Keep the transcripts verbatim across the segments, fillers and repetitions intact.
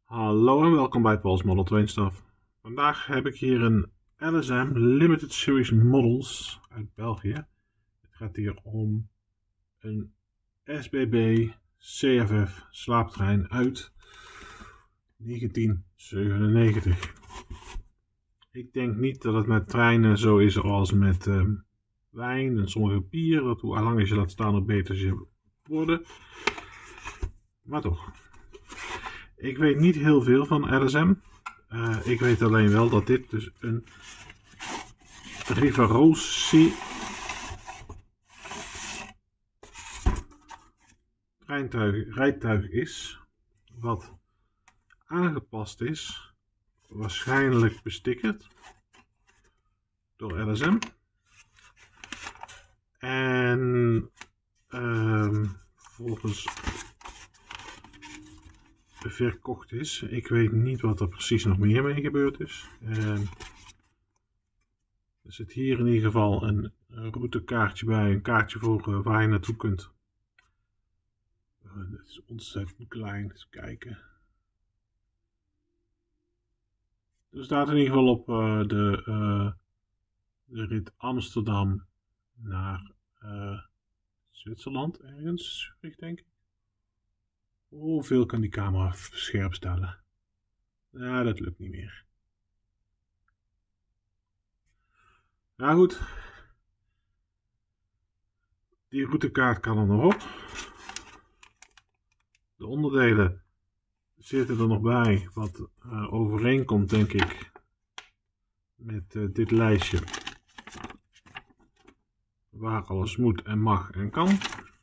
Hallo en welkom bij Paul's Model Train Stuff. Vandaag heb ik hier een L S M Limited Series Models uit België. Het gaat hier om een S B B C F F slaaptrein uit negentien zevenennegentig. Ik denk niet dat het met treinen zo is als met uh, wijn en sommige bier. Dat hoe langer je laat staan, hoe beter ze worden. Maar toch. Ik weet niet heel veel van L S M. Uh, ik weet alleen wel dat dit dus een Rivarossi treintuig, rijtuig is. Wat aangepast is. Waarschijnlijk bestickerd. Door L S M. En uh, volgens verkocht is. Ik weet niet wat er precies nog meer mee gebeurd is. Uh, er zit hier in ieder geval een routekaartje bij. Een kaartje voor uh, waar je naartoe kunt. Uh, dit is ontzettend klein. Eens kijken. Er staat in ieder geval op uh, de, uh, de rit Amsterdam naar uh, Zwitserland. Ergens, denk ik. Hoeveel kan die camera scherp stellen? Ja, dat lukt niet meer. Nou goed. Die routekaart kan er nog op. De onderdelen zitten er nog bij. Wat uh, overeenkomt, denk ik, met uh, dit lijstje. Waar alles moet en mag en kan.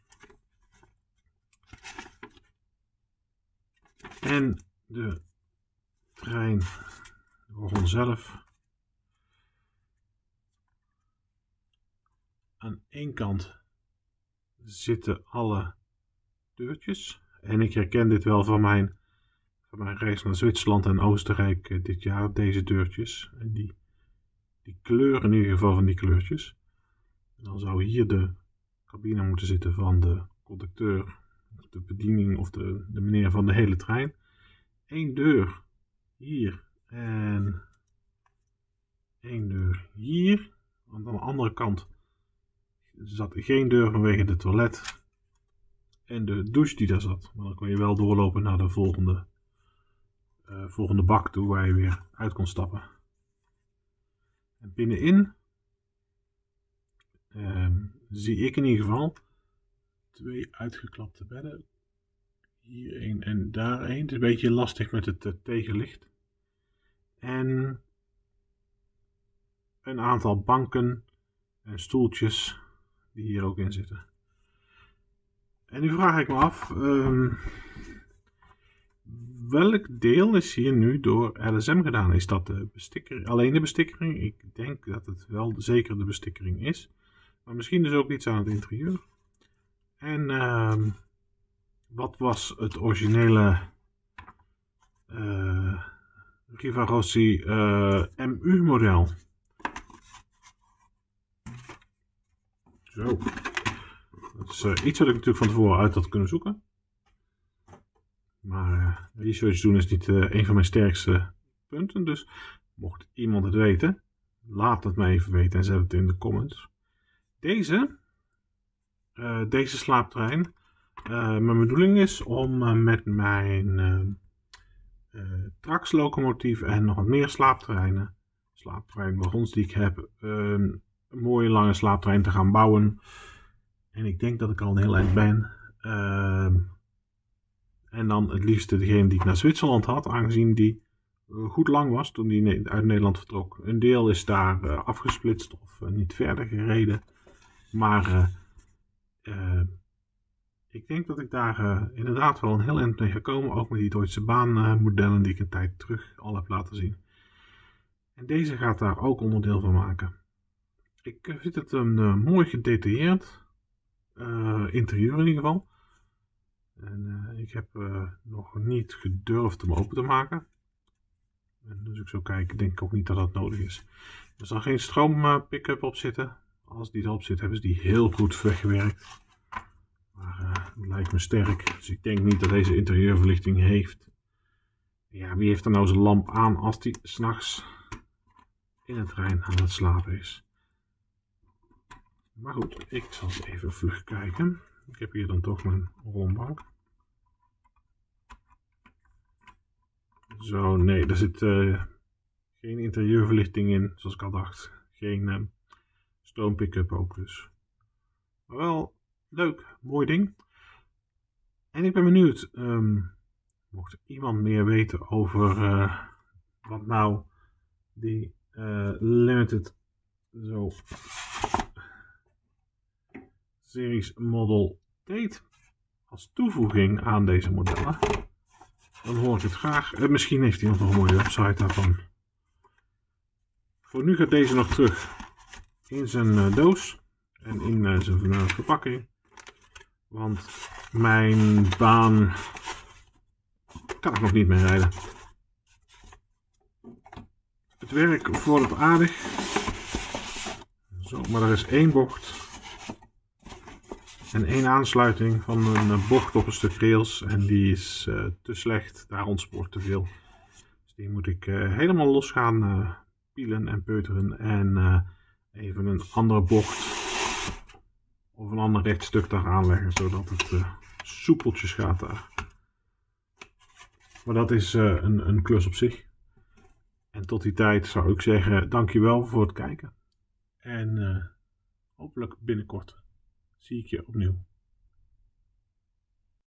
En de trein, de wagon zelf. Aan één kant zitten alle deurtjes. En ik herken dit wel van mijn, van mijn reis naar Zwitserland en Oostenrijk dit jaar. Deze deurtjes. En die, die kleur in ieder geval van die kleurtjes. En dan zou hier de cabine moeten zitten van de conducteur. De bediening of de, de meneer van de hele trein. Eén deur hier en één deur hier. Want aan de andere kant zat geen deur vanwege de toilet en de douche die daar zat. Maar dan kon je wel doorlopen naar de volgende, uh, volgende bak toe waar je weer uit kon stappen. En binnenin uh, zie ik in ieder geval twee uitgeklapte bedden. Hier een en daar een. Het is een beetje lastig met het uh, tegenlicht. En een aantal banken en stoeltjes die hier ook in zitten. En nu vraag ik me af, um, welk deel is hier nu door L S M gedaan? Is dat de bestikkering, alleen de bestikkering? Ik denk dat het wel zeker de bestikkering is. Maar misschien is ook iets aan het interieur. En uh, wat was het originele uh, Rivarossi uh, M U model? Zo. Dat is uh, iets wat ik natuurlijk van tevoren uit had kunnen zoeken. Maar uh, research doen is niet uh, een van mijn sterkste punten. Dus mocht iemand het weten, laat het me even weten en zet het in de comments. Deze, uh, deze slaaptrein. Uh, mijn bedoeling is om uh, met mijn uh, uh, Trax-locomotief en nog wat meer slaaptreinen, slaaptreinwagons die ik heb, uh, een mooie lange slaaptrein te gaan bouwen. En ik denk dat ik al een heel eind ben. Uh, en dan het liefste degene die ik naar Zwitserland had, aangezien die uh, goed lang was toen die uit Nederland vertrok. Een deel is daar uh, afgesplitst of uh, niet verder gereden. Maar uh, uh, ik denk dat ik daar uh, inderdaad wel een heel eind mee ga komen. Ook met die Deutsche Bahn uh, modellen die ik een tijd terug al heb laten zien. En deze gaat daar ook onderdeel van maken. Ik uh, vind het een uh, mooi gedetailleerd uh, interieur in ieder geval. En uh, ik heb uh, nog niet gedurfd hem open te maken. En dus ik zo kijken, denk ik ook niet dat dat nodig is. Er zal geen stroom uh, pick-up op zitten. Als die erop zit, hebben ze die heel goed weggewerkt. Maar uh, het lijkt me sterk. Dus ik denk niet dat deze interieurverlichting heeft. Ja, wie heeft er nou zijn lamp aan als die s'nachts in het trein aan het slapen is? Maar goed, ik zal eens even vlug kijken. Ik heb hier dan toch mijn rolbank. Zo, nee, er zit uh, geen interieurverlichting in, zoals ik al dacht. Geen uh, stoom pick-up ook dus. Maar wel leuk, mooi ding. En ik ben benieuwd, um, mocht iemand meer weten over uh, wat nou die uh, limited zo series model deed als toevoeging aan deze modellen, dan hoor ik het graag. Uh, misschien heeft iemand nog een mooie website daarvan. Voor nu gaat deze nog terug in zijn uh, doos en in uh, zijn uh, verpakking. Want mijn baan kan ik nog niet meer rijden. Het werk vordert aardig. Zo, maar er is één bocht. En één aansluiting van een bocht op een stuk rails. En die is uh, te slecht. Daar ontspoort te veel. Dus die moet ik uh, helemaal los gaan uh, pielen en peuteren. En uh, even een andere bocht. Of een ander rechtstuk daar aanleggen. Zodat het uh, soepeltjes gaat daar. Maar dat is uh, een, een klus op zich. En tot die tijd zou ik zeggen, dankjewel voor het kijken. En uh, hopelijk binnenkort zie ik je opnieuw.